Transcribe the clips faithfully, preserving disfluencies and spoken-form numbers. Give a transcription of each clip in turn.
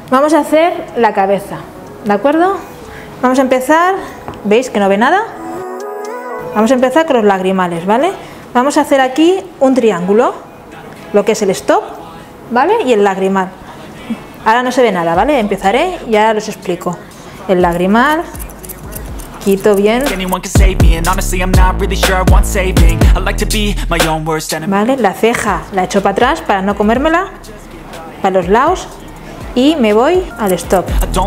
Vamos a hacer la cabeza, ¿de acuerdo? Vamos a empezar, ¿veis que no ve nada? Vamos a empezar con los lagrimales, ¿vale? Vamos a hacer aquí un triángulo, lo que es el stop, ¿vale? Y el lagrimal. Ahora no se ve nada, ¿vale? Empezaré y ahora los explico. El lagrimal, quito bien, ¿vale? La ceja la echo para atrás para no comérmela, para los lados. Y me voy al stop.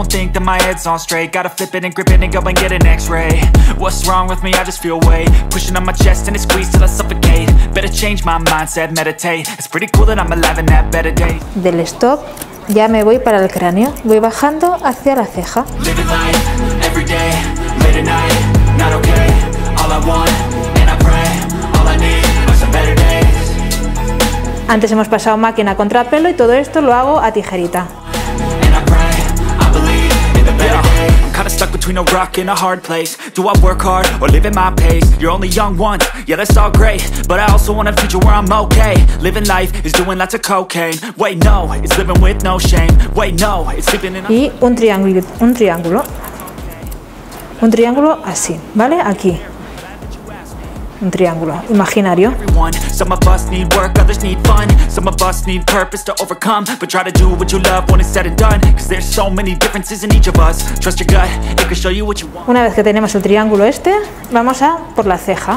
Del stop ya me voy para el cráneo. Voy bajando hacia la ceja. Antes hemos pasado máquina contra pelo y todo esto lo hago a tijerita. Kinda stuck between a rock and a hard place. Do I work hard or live at my pace? You're only young once, yeah that's all great, but I also want a future where I'm okay. Living life is doing lots of cocaine. Wait no, it's living with no shame. Wait no, it's sleeping in a... Y un triángulo, un triángulo. Un triángulo así, ¿vale? Aquí. Un triángulo imaginario. Some of us need work, others need fun. Some of us need purpose to overcome, but try to do what you love when it's said and done, because there's so many differences in each of us. Trust your gut, it can show you what you want. Una vez que tenemos el triángulo este, vamos a por la ceja.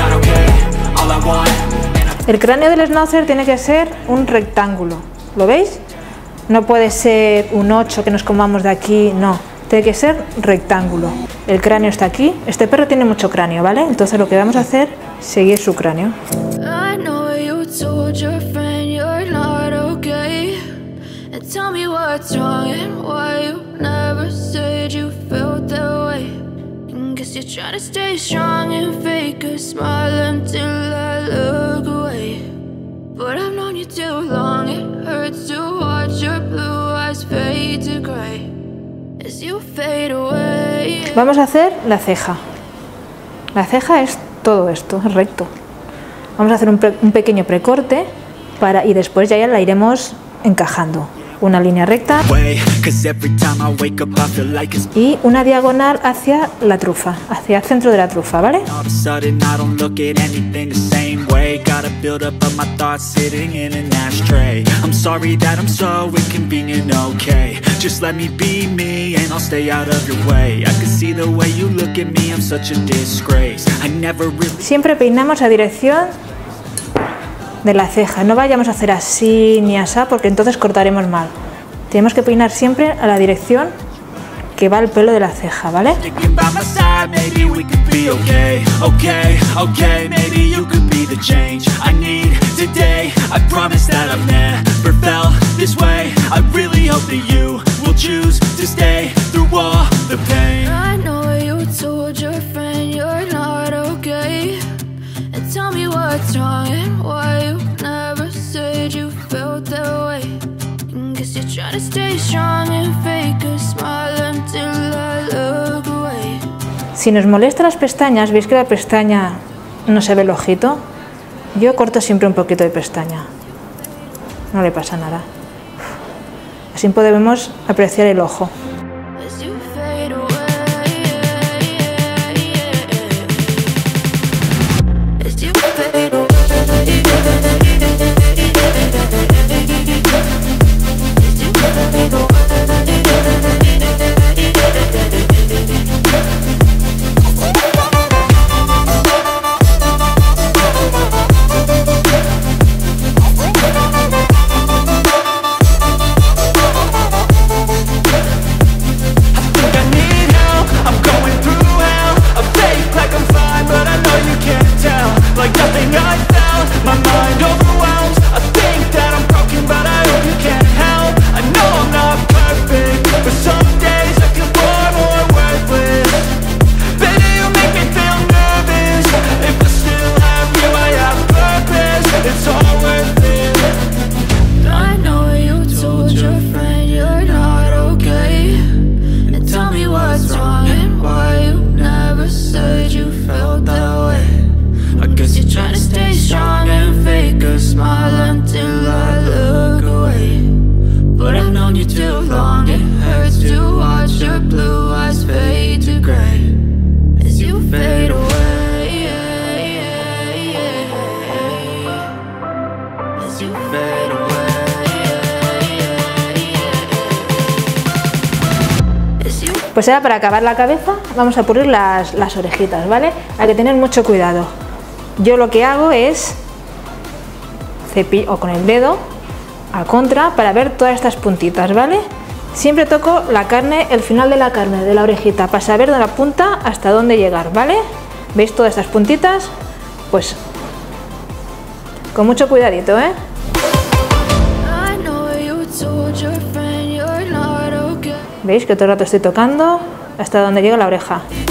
El cráneo del schnauzer tiene que ser un rectángulo, ¿lo veis? No puede ser un ocho que nos comamos de aquí, no. Tiene que ser rectángulo. El cráneo está aquí. Este perro tiene mucho cráneo, ¿vale? Entonces lo que vamos a hacer es seguir su cráneo. Vamos a hacer la ceja. La ceja es todo esto, es recto. Vamos a hacer un, pre, un pequeño precorte para, y después ya, ya la iremos encajando. Una línea recta y una diagonal hacia la trufa, hacia el centro de la trufa, ¿vale? Siempre peinamos a dirección de la ceja, no vayamos a hacer así ni así porque entonces cortaremos mal. Tenemos que peinar siempre a la dirección que va el pelo de la ceja, ¿vale? Si nos molesta las pestañas, veis que la pestaña no se ve el ojito. Yo corto siempre un poquito de pestaña, no le pasa nada. Así podemos apreciar el ojo. Pues ahora, para acabar la cabeza, vamos a pulir las, las orejitas, ¿vale? Hay que tener mucho cuidado. Yo lo que hago es cepillo o con el dedo a contra para ver todas estas puntitas, ¿vale? Siempre toco la carne, el final de la carne de la orejita, para saber de la punta hasta dónde llegar, ¿vale? ¿Veis todas estas puntitas? Pues con mucho cuidadito, ¿eh? ¿Veis que todo el rato estoy tocando hasta donde llega la oreja?